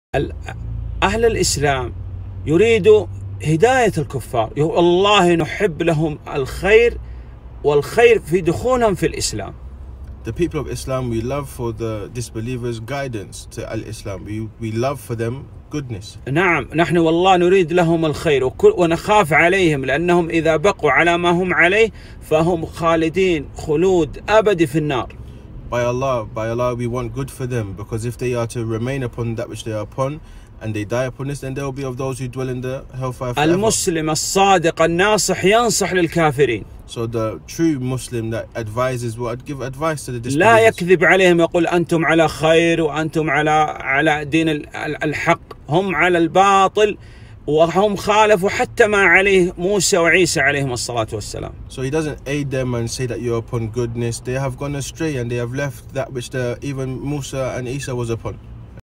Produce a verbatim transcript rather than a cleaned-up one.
أهل الإسلام يريدوا هداية الكفار، والله نحب لهم الخير والخير في دخولهم في الإسلام. The people of Islam, we love for the disbelievers guidance to al-Islam. We, we love for them goodness. نعم، نحن والله نريد لهم الخير ونخاف عليهم، لأنهم إذا بقوا على ما هم عليه فهم خالدين خلود أبدي في النار. By Allah, by Allah, we want good for them, because if they are to remain upon that which they are upon and they die upon this, then they will be of those who dwell in the hellfire forever. المسلم الصادق الناصح ينصح للكافرين. So the true Muslim that advises will give advice to the disbelievers. لا يكذب عليهم يقول أنتم على خير وأنتم على على دين الحق، هم على الباطل وهم خالفوا حتى ما عليه موسى وعيسى عليهم الصلاة والسلام. So he doesn't aid them and say that you're upon goodness. They have gone astray and they have left that which the, even Musa and Isa was upon.